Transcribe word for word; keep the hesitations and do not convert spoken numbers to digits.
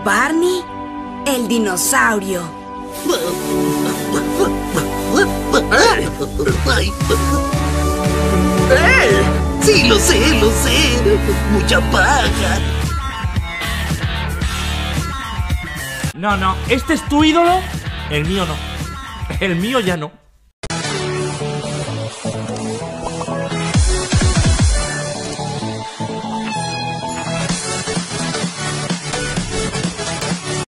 Barney, el dinosaurio. ¡Eh! Sí, lo sé, lo sé. Mucha paja. No, no, este es tu ídolo, el mío no. El mío ya no.